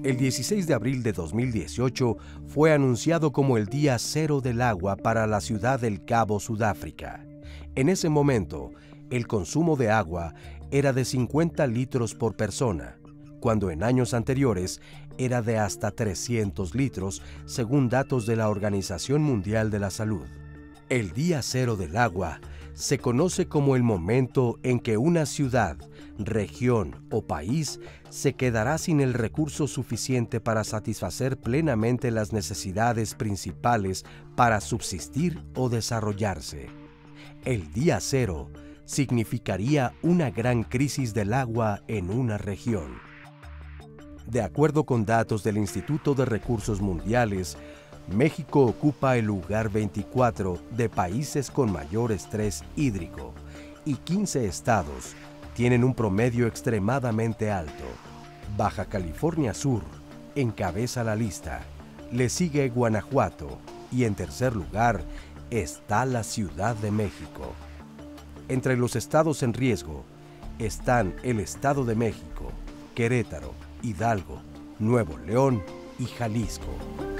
El 16 de abril de 2018 fue anunciado como el Día Cero del Agua para la ciudad del Cabo, Sudáfrica. En ese momento, el consumo de agua era de 50 litros por persona, cuando en años anteriores era de hasta 300 litros, según datos de la Organización Mundial de la Salud. El Día Cero del Agua se conoce como el momento en que una ciudad, región o país se quedará sin el recurso suficiente para satisfacer plenamente las necesidades principales para subsistir o desarrollarse. El Día Cero significaría una gran crisis del agua en una región. De acuerdo con datos del Instituto de Recursos Mundiales, México ocupa el lugar 24 de países con mayor estrés hídrico y 15 estados tienen un promedio extremadamente alto. Baja California Sur encabeza la lista, le sigue Guanajuato y en tercer lugar está la Ciudad de México. Entre los estados en riesgo están el Estado de México, Querétaro, Hidalgo, Nuevo León y Jalisco.